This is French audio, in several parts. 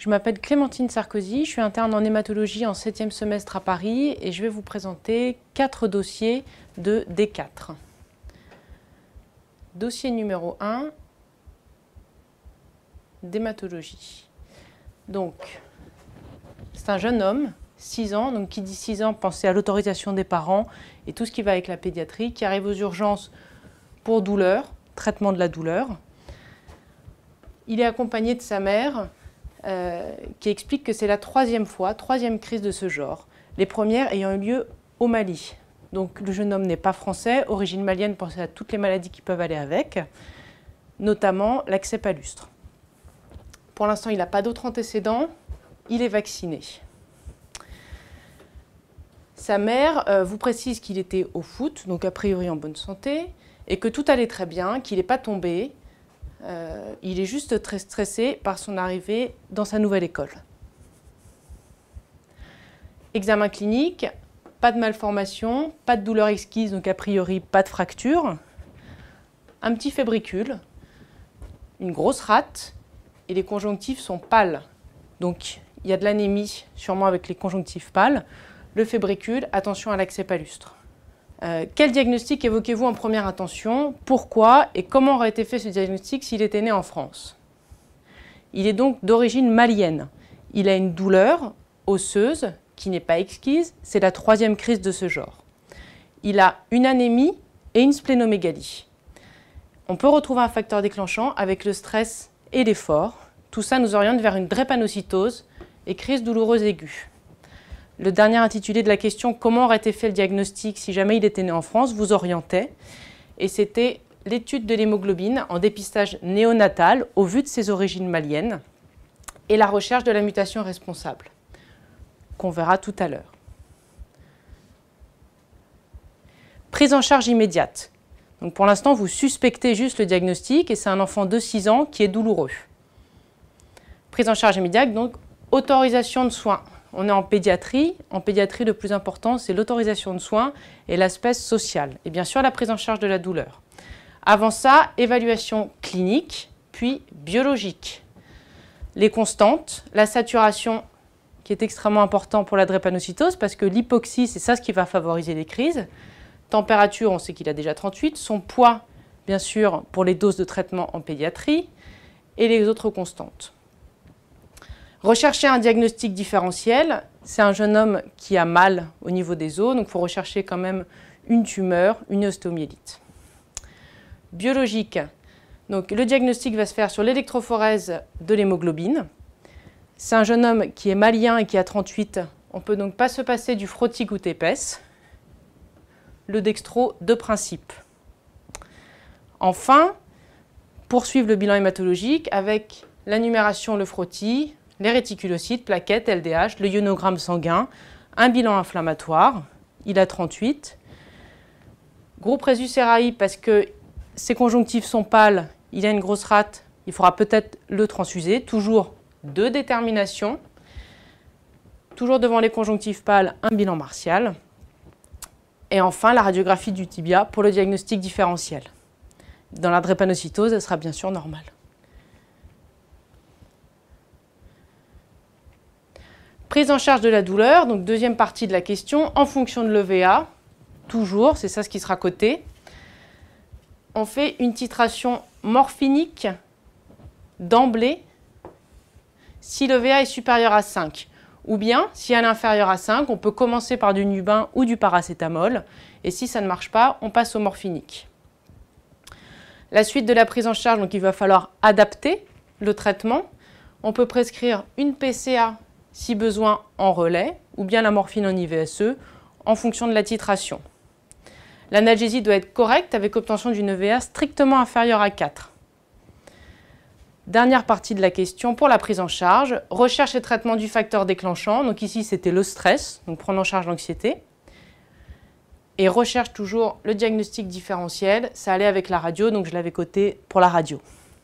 Je m'appelle Clémentine Sarkozy, je suis interne en hématologie en 7e semestre à Paris et je vais vous présenter 4 dossiers de D4. Dossier numéro 1, d'hématologie. Donc, c'est un jeune homme, 6 ans, donc qui dit 6 ans, pensez à l'autorisation des parents et tout ce qui va avec la pédiatrie, qui arrive aux urgences pour douleur, traitement de la douleur. Il est accompagné de sa mère, qui explique que c'est la troisième crise de ce genre, les premières ayant eu lieu au Mali. Donc le jeune homme n'est pas français, origine malienne, pensez à toutes les maladies qui peuvent aller avec, notamment l'accès palustre. Pour l'instant, il n'a pas d'autres antécédents, il est vacciné. Sa mère vous précise qu'il était au foot, donc a priori en bonne santé, et que tout allait très bien, qu'il n'est pas tombé. Il est juste très stressé par son arrivée dans sa nouvelle école. Examen clinique, pas de malformation, pas de douleur exquise, donc a priori pas de fracture. Un petit fébricule, une grosse rate et les conjonctifs sont pâles. Donc il y a de l'anémie, sûrement avec les conjonctifs pâles. Le fébricule, attention à l'accès palustre. Quel diagnostic évoquez-vous en première intention? Pourquoi et comment aurait été fait ce diagnostic s'il était né en France? Il est donc d'origine malienne. Il a une douleur osseuse qui n'est pas exquise, c'est la troisième crise de ce genre. Il a une anémie et une splénomégalie. On peut retrouver un facteur déclenchant avec le stress et l'effort. Tout ça nous oriente vers une drépanocytose et crise douloureuse aiguë. Le dernier intitulé de la question « Comment aurait été fait le diagnostic si jamais il était né en France ?» vous orientait. Et c'était l'étude de l'hémoglobine en dépistage néonatal au vu de ses origines maliennes et la recherche de la mutation responsable, qu'on verra tout à l'heure. Prise en charge immédiate. Donc pour l'instant, vous suspectez juste le diagnostic et c'est un enfant de 6 ans qui est douloureux. Prise en charge immédiate, donc autorisation de soins. On est en pédiatrie. En pédiatrie, le plus important, c'est l'autorisation de soins et l'aspect social. Et bien sûr, la prise en charge de la douleur. Avant ça, évaluation clinique, puis biologique. Les constantes, la saturation, qui est extrêmement important pour la drépanocytose, parce que l'hypoxie, c'est ça ce qui va favoriser les crises. Température, on sait qu'il a déjà 38. Son poids, bien sûr, pour les doses de traitement en pédiatrie. Et les autres constantes. Rechercher un diagnostic différentiel, c'est un jeune homme qui a mal au niveau des os, donc il faut rechercher quand même une tumeur, une ostéomyélite. Biologique, donc le diagnostic va se faire sur l'électrophorèse de l'hémoglobine. C'est un jeune homme qui est malien et qui a 38, on ne peut donc pas se passer du frottis goutte épaisse. Le dextro de principe. Enfin, poursuivre le bilan hématologique avec la numération, le frottis, les réticulocytes, plaquettes, LDH, le ionogramme sanguin, un bilan inflammatoire, il a 38. Groupe Rhesus-Serrae, parce que ses conjonctifs sont pâles, il a une grosse rate, il faudra peut-être le transfuser, toujours de détermination. Toujours devant les conjonctifs pâles, un bilan martial. Et enfin, la radiographie du tibia pour le diagnostic différentiel. Dans la drépanocytose, elle sera bien sûr normale. Prise en charge de la douleur, donc deuxième partie de la question, en fonction de l'EVA, toujours, c'est ça ce qui sera coté. On fait une titration morphinique d'emblée si l'EVA est supérieur à 5. Ou bien, si elle est inférieure à 5, on peut commencer par du Nubin ou du paracétamol. Et si ça ne marche pas, on passe au morphinique. La suite de la prise en charge, donc il va falloir adapter le traitement. On peut prescrire une PCA si besoin en relais, ou bien la morphine en IVSE, en fonction de la titration. L'analgésie doit être correcte avec obtention d'une EVA strictement inférieure à 4. Dernière partie de la question pour la prise en charge, recherche et traitement du facteur déclenchant. Donc ici, c'était le stress, donc prendre en charge l'anxiété. Et recherche toujours le diagnostic différentiel. Ça allait avec la radio, donc je l'avais coté pour la radio.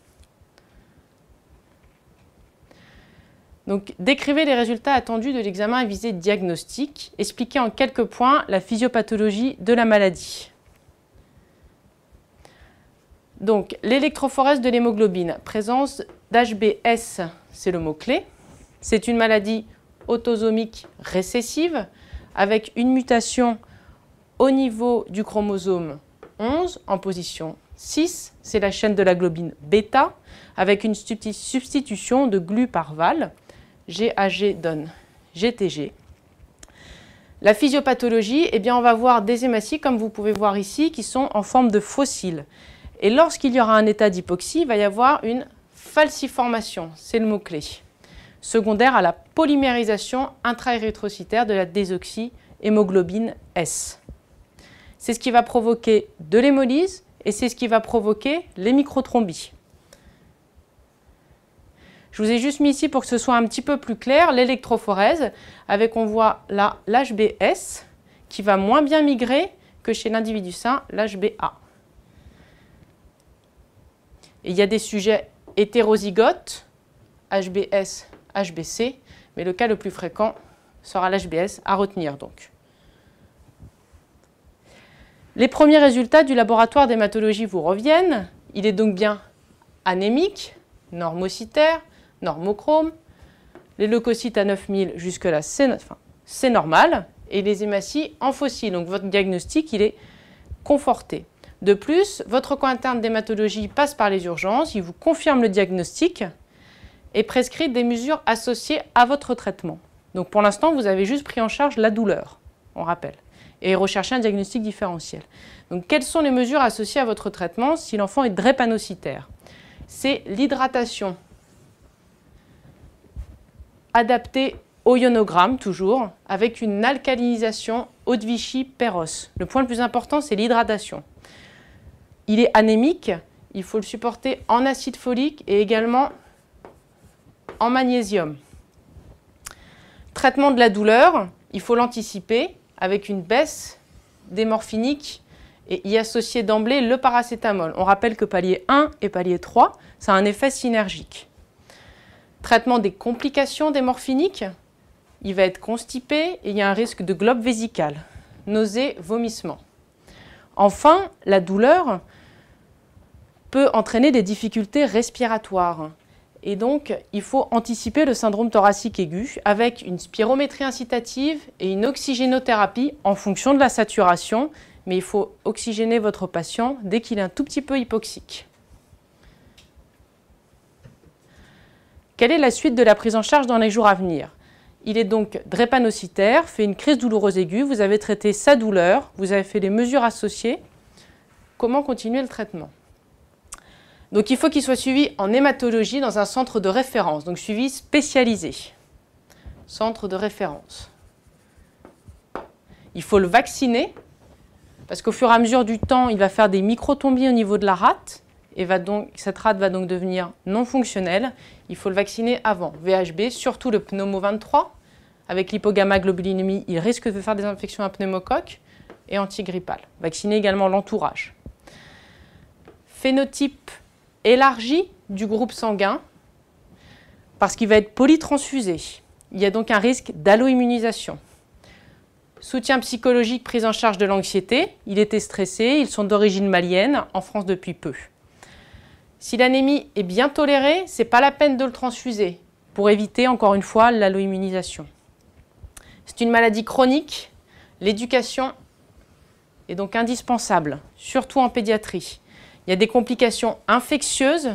Donc, décrivez les résultats attendus de l'examen à visée diagnostique. Expliquez en quelques points la physiopathologie de la maladie. Donc, l'électrophorèse de l'hémoglobine, présence d'HbS, c'est le mot-clé. C'est une maladie autosomique récessive avec une mutation au niveau du chromosome 11 en position 6. C'est la chaîne de la globine bêta avec une substitution de glu par val. GAG donne GTG. La physiopathologie, eh bien, on va voir des hématies, comme vous pouvez voir ici, qui sont en forme de fossiles. Et lorsqu'il y aura un état d'hypoxie, il va y avoir une falciformation, c'est le mot-clé, secondaire à la polymérisation intra-érythrocytaire de la désoxyhémoglobine S. C'est ce qui va provoquer de l'hémolyse et c'est ce qui va provoquer les microtrombies. Je vous ai juste mis ici pour que ce soit un petit peu plus clair l'électrophorèse, avec on voit là l'HBS qui va moins bien migrer que chez l'individu sain, l'HBA. Et il y a des sujets hétérozygotes, HBS, HBC, mais le cas le plus fréquent sera l'HBS à retenir donc. Les premiers résultats du laboratoire d'hématologie vous reviennent. Il est donc bien anémique, normocytaire, normochrome. Les leucocytes à 9000 jusque-là, c'est normal. Et les hématies en fossiles. Donc votre diagnostic, il est conforté. De plus, votre coin interne d'hématologie passe par les urgences, il vous confirme le diagnostic et prescrit des mesures associées à votre traitement. Donc pour l'instant, vous avez juste pris en charge la douleur, on rappelle, et recherché un diagnostic différentiel. Donc quelles sont les mesures associées à votre traitement si l'enfant est drépanocytaire? C'est l'hydratation adaptée au ionogramme, toujours, avec une alcalinisation eau de Vichy Péros. Le point le plus important, c'est l'hydratation. Il est anémique, il faut le supporter en acide folique et également en magnésium. Traitement de la douleur, il faut l'anticiper avec une baisse des morphiniques et y associer d'emblée le paracétamol. On rappelle que palier 1 et palier 3, ça a un effet synergique. Traitement des complications des morphiniques, il va être constipé et il y a un risque de globe vésical, nausées, vomissements. Enfin, la douleur peut entraîner des difficultés respiratoires. Et donc, il faut anticiper le syndrome thoracique aigu avec une spirométrie incitative et une oxygénothérapie en fonction de la saturation. Mais il faut oxygéner votre patient dès qu'il est un tout petit peu hypoxique. Quelle est la suite de la prise en charge dans les jours à venir? Il est donc drépanocytaire, fait une crise douloureuse aiguë, vous avez traité sa douleur, vous avez fait les mesures associées. Comment continuer le traitement? Donc il faut qu'il soit suivi en hématologie dans un centre de référence, donc suivi spécialisé. Centre de référence. Il faut le vacciner, parce qu'au fur et à mesure du temps, il va faire des microtombies au niveau de la rate, et cette rate va donc devenir non fonctionnelle. Il faut le vacciner avant. VHB, surtout le pneumo 23, avec l'hypogamma-globulinémie, il risque de faire des infections à pneumocoque, et antigrippal. Vacciner également l'entourage. Phénotype élargi du groupe sanguin, parce qu'il va être polytransfusé. Il y a donc un risque d'alloimmunisation. Soutien psychologique, prise en charge de l'anxiété. Il était stressé, ils sont d'origine malienne, en France depuis peu. Si l'anémie est bien tolérée, ce n'est pas la peine de le transfuser, pour éviter encore une fois l'alloimmunisation. C'est une maladie chronique, l'éducation est donc indispensable, surtout en pédiatrie. Il y a des complications infectieuses,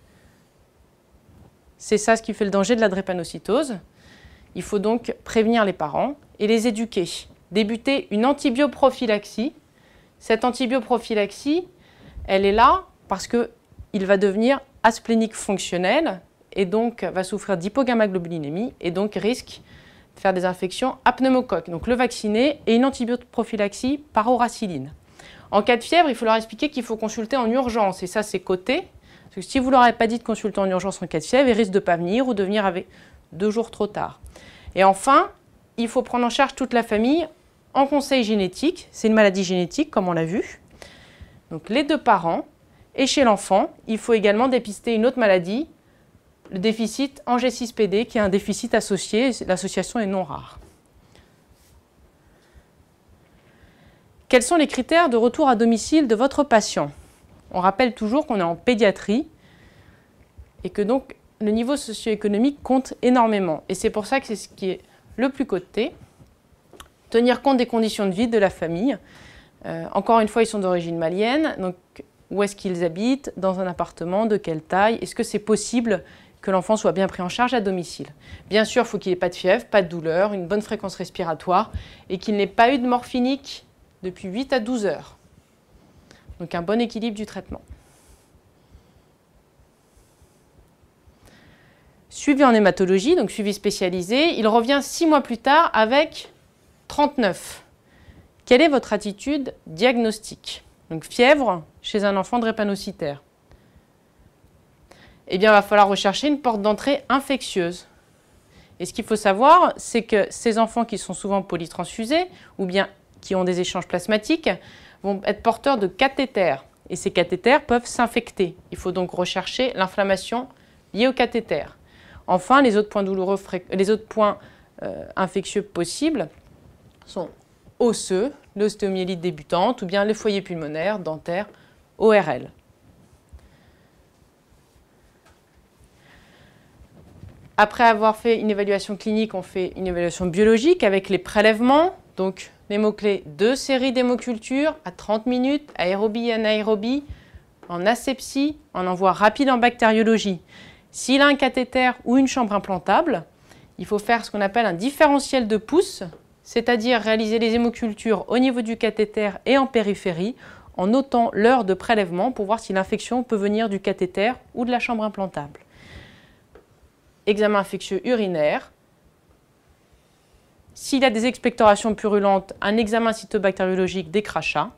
c'est ça ce qui fait le danger de la drépanocytose. Il faut donc prévenir les parents et les éduquer. Débuter une antibioprophylaxie. Cette antibioprophylaxie, elle est là parce qu'il va devenir asplénique fonctionnel et donc va souffrir d'hypogamma-globulinémie et donc risque de faire des infections à pneumocoque. Donc le vacciner et une antibioprophylaxie par auracyline. En cas de fièvre, il faut leur expliquer qu'il faut consulter en urgence et ça c'est coté. Parce que si vous ne leur avez pas dit de consulter en urgence en cas de fièvre, ils risquent de ne pas venir ou de venir avec 2 jours trop tard. Et enfin, il faut prendre en charge toute la famille en conseil génétique. C'est une maladie génétique, comme on l'a vu. Donc les 2 parents. Et chez l'enfant, il faut également dépister une autre maladie, le déficit en G6PD, qui est un déficit associé. L'association est non rare. Quels sont les critères de retour à domicile de votre patient? On rappelle toujours qu'on est en pédiatrie et que donc le niveau socio-économique compte énormément. Et c'est pour ça que c'est ce qui est le plus coté. Tenir compte des conditions de vie de la famille. Encore une fois, ils sont d'origine malienne. Donc, où est-ce qu'ils habitent? Dans un appartement? De quelle taille? Est-ce que c'est possible que l'enfant soit bien pris en charge à domicile? Bien sûr, il faut qu'il n'ait pas de fièvre, pas de douleur, une bonne fréquence respiratoire et qu'il n'ait pas eu de morphinique depuis 8 à 12 heures. Donc, un bon équilibre du traitement. Suivi en hématologie, donc suivi spécialisé, il revient 6 mois plus tard avec 39. Quelle est votre attitude diagnostique? Donc fièvre chez un enfant drépanocytaire. Eh bien, il va falloir rechercher une porte d'entrée infectieuse. Et ce qu'il faut savoir, c'est que ces enfants qui sont souvent polytransfusés ou bien qui ont des échanges plasmatiques vont être porteurs de cathéters. Et ces cathéters peuvent s'infecter. Il faut donc rechercher l'inflammation liée au cathéter. Enfin, les autres points douloureux, infectieux possibles sont osseux, l'ostéomyélite débutante ou bien les foyers pulmonaires, dentaires, ORL. Après avoir fait une évaluation clinique, on fait une évaluation biologique avec les prélèvements. Donc, les mots-clés, 2 séries d'hémoculture à 30 minutes, aérobie et anaérobie, en asepsie, en envoi rapide en bactériologie. S'il a un cathéter ou une chambre implantable, il faut faire ce qu'on appelle un différentiel de pouce, c'est-à-dire réaliser les hémocultures au niveau du cathéter et en périphérie, en notant l'heure de prélèvement pour voir si l'infection peut venir du cathéter ou de la chambre implantable. Examen infectieux urinaire. S'il a des expectorations purulentes, un examen cytobactériologique des crachats.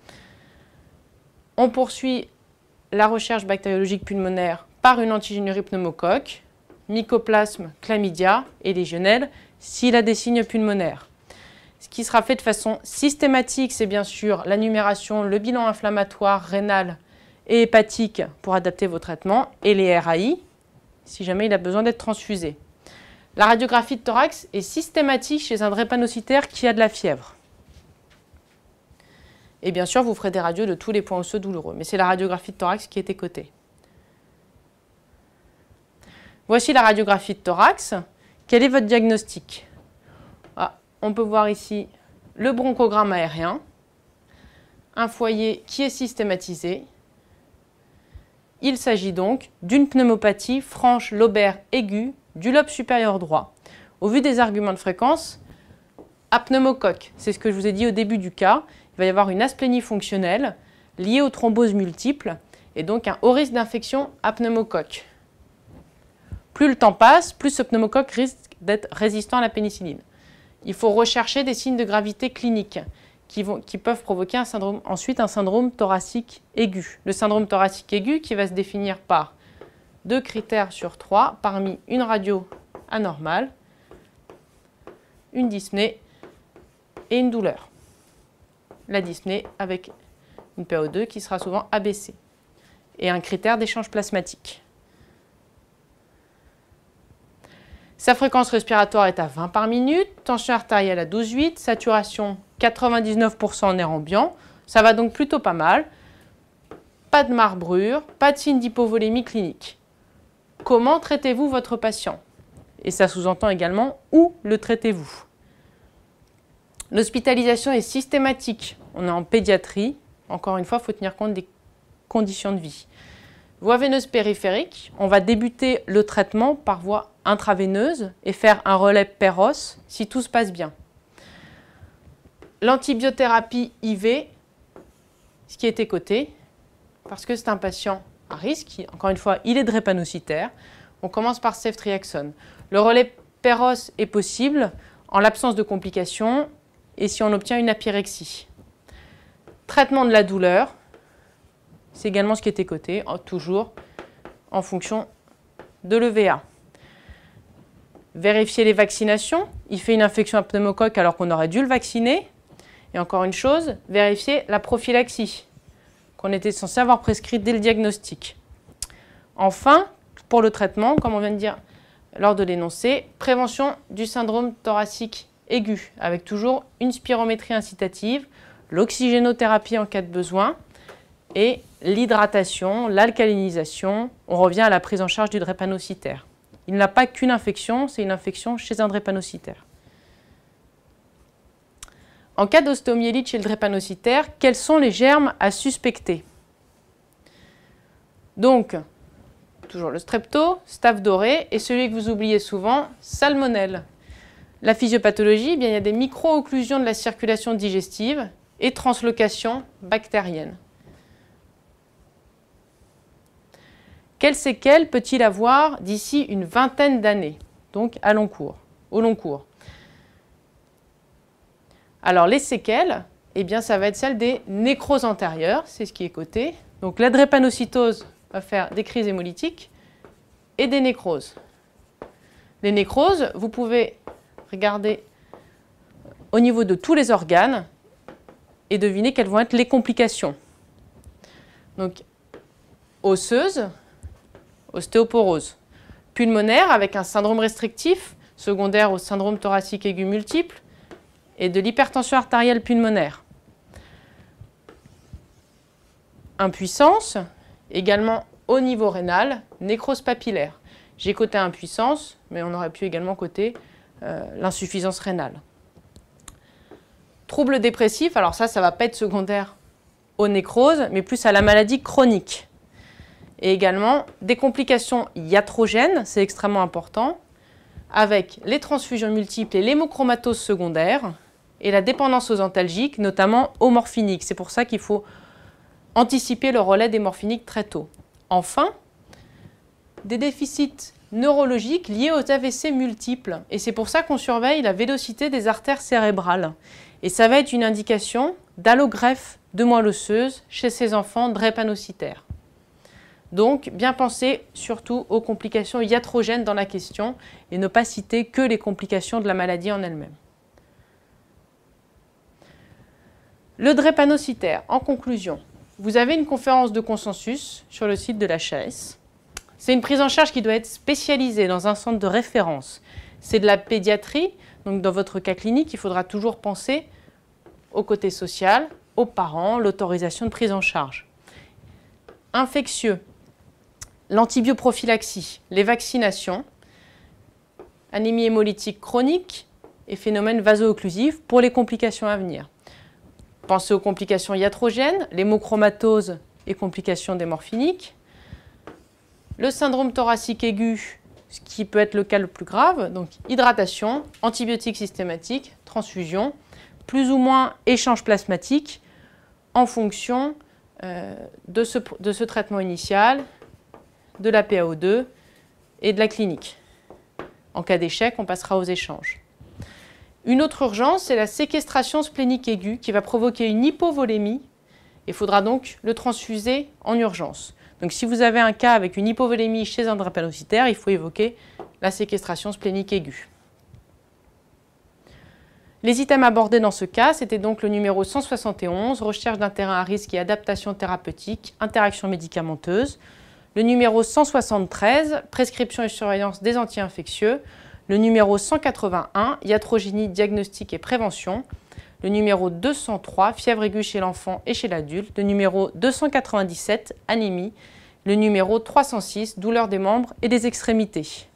On poursuit la recherche bactériologique pulmonaire par une antigénurie pneumocoque, mycoplasme, chlamydia et légionnelle, s'il a des signes pulmonaires. Ce qui sera fait de façon systématique, c'est bien sûr la numération, le bilan inflammatoire, rénal et hépatique pour adapter vos traitements, et les RAI, si jamais il a besoin d'être transfusé. La radiographie de thorax est systématique chez un drépanocytaire qui a de la fièvre. Et bien sûr, vous ferez des radios de tous les points osseux douloureux, mais c'est la radiographie de thorax qui est écotée. Voici la radiographie de thorax. Quel est votre diagnostic? On peut voir ici le bronchogramme aérien, un foyer qui est systématisé. Il s'agit donc d'une pneumopathie franche lobaire aiguë du lobe supérieur droit. Au vu des arguments de fréquence, apneumocoque, c'est ce que je vous ai dit au début du cas, il va y avoir une asplénie fonctionnelle liée aux thromboses multiples et donc un haut risque d'infection à pneumocoque. Plus le temps passe, plus ce pneumocoque risque d'être résistant à la pénicilline. Il faut rechercher des signes de gravité clinique qui peuvent provoquer ensuite un syndrome thoracique aigu. Le syndrome thoracique aigu qui va se définir par 2 critères sur 3 parmi une radio anormale, une dyspnée et une douleur. La dyspnée avec une PO2 qui sera souvent abaissée et un critère d'échange plasmatique. Sa fréquence respiratoire est à 20 par minute, tension artérielle à 12,8, saturation 99% en air ambiant. Ça va donc plutôt pas mal. Pas de marbrure, pas de signe d'hypovolémie clinique. Comment traitez-vous votre patient? Et ça sous-entend également où le traitez-vous? L'hospitalisation est systématique. On est en pédiatrie. Encore une fois, il faut tenir compte des conditions de vie. Voie veineuse périphérique, on va débuter le traitement par voie intraveineuse et faire un relais péros si tout se passe bien. L'antibiothérapie IV, ce qui est écoté, parce que c'est un patient à risque, encore une fois, il est drépanocytaire, on commence par ceftriaxone. Le relais péros est possible en l'absence de complications et si on obtient une apyrexie. Traitement de la douleur, c'est également ce qui est écoté, toujours en fonction de l'EVA. Vérifier les vaccinations. Il fait une infection à pneumocoque alors qu'on aurait dû le vacciner. Et encore une chose, vérifier la prophylaxie qu'on était censé avoir prescrite dès le diagnostic. Enfin, pour le traitement, comme on vient de dire lors de l'énoncé, prévention du syndrome thoracique aigu avec toujours une spirométrie incitative, l'oxygénothérapie en cas de besoin et l'hydratation, l'alcalinisation. On revient à la prise en charge du drépanocytaire. Il n'a pas qu'une infection, c'est une infection chez un drépanocytaire. En cas d'ostéomyélite chez le drépanocytaire, quels sont les germes à suspecter? Donc, toujours le strepto, staph doré et celui que vous oubliez souvent, salmonelle. La physiopathologie, eh bien, il y a des micro-occlusions de la circulation digestive et translocation bactérienne. Quelles séquelles peut-il avoir d'ici une vingtaine d'années, donc au long cours? Alors les séquelles, eh bien, ça va être celle des nécroses antérieures, c'est ce qui est coté. Donc la drépanocytose va faire des crises hémolytiques et des nécroses. Les nécroses, vous pouvez regarder au niveau de tous les organes et deviner quelles vont être les complications. Donc osseuse, ostéoporose, pulmonaire avec un syndrome restrictif, secondaire au syndrome thoracique aigu multiple, et de l'hypertension artérielle pulmonaire. Impuissance, également au niveau rénal, nécrose papillaire. J'ai coté impuissance, mais on aurait pu également coter l'insuffisance rénale. Troubles dépressifs, alors ça ne va pas être secondaire aux nécroses, mais plus à la maladie chronique. Et également des complications iatrogènes, c'est extrêmement important, avec les transfusions multiples et l'hémochromatose secondaire, et la dépendance aux antalgiques, notamment aux morphiniques. C'est pour ça qu'il faut anticiper le relais des morphiniques très tôt. Enfin, des déficits neurologiques liés aux AVC multiples. Et c'est pour ça qu'on surveille la vélocité des artères cérébrales. Et ça va être une indication d'allogreffe de moelle osseuse chez ces enfants drépanocytaires. Donc, bien penser surtout aux complications iatrogènes dans la question et ne pas citer que les complications de la maladie en elle-même. Le drépanocytaire, en conclusion, vous avez une conférence de consensus sur le site de l'HAS. C'est une prise en charge qui doit être spécialisée dans un centre de référence. C'est de la pédiatrie, donc dans votre cas clinique, il faudra toujours penser au côté social, aux parents, l'autorisation de prise en charge. Infectieux, l'antibioprophylaxie, les vaccinations, anémie hémolytique chronique et phénomène vaso-occlusif pour les complications à venir. Pensez aux complications iatrogènes, l'hémochromatose et complications des morphiniques, le syndrome thoracique aigu, ce qui peut être le cas le plus grave, donc hydratation, antibiotiques systématiques, transfusion, plus ou moins échange plasmatique en fonction de ce traitement initial, de la PaO2 et de la clinique. En cas d'échec, on passera aux échanges. Une autre urgence, c'est la séquestration splénique aiguë qui va provoquer une hypovolémie. Il faudra donc le transfuser en urgence. Donc si vous avez un cas avec une hypovolémie chez un drépanocytaire, il faut évoquer la séquestration splénique aiguë. Les items abordés dans ce cas, c'était donc le numéro 171, recherche d'un terrain à risque et adaptation thérapeutique, interaction médicamenteuse. Le numéro 173, prescription et surveillance des anti-infectieux. Le numéro 181, iatrogénie, diagnostic et prévention. Le numéro 203, fièvre aiguë chez l'enfant et chez l'adulte. Le numéro 297, anémie. Le numéro 306, douleur des membres et des extrémités.